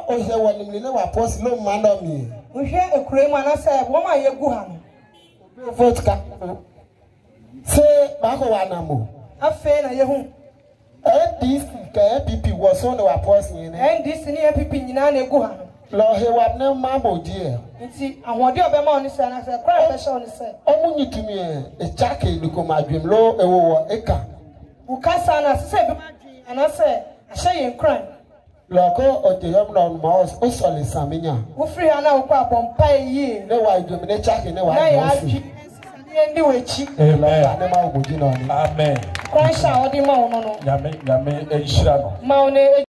ohe woni ne wa post no man on me. Uhwe ekure mu na say wo ma yegu ha no. Vote ka. Say ba ko wa na mo. Afe na yehu. NDC ka APP was on wa post ni. NDC ni APP nyina na egu ha no. Lo he wa na ma bo die. Nti ahode obema oni say na say cry pressure oni say. Omunyitumi e chake ni ko madwem lo ewo eka. Ukasa na say be madwen ana say ahye yen crime. Loko odeyom na onma o sole samenya. Wo free ana wo kwa pompa yi. Ne wa idwem ne chake ne wa. Na ya adwi ndi wechi. Amen. Amen. Kwa sha odi ma ono no. Nyame enhira no. Ma ono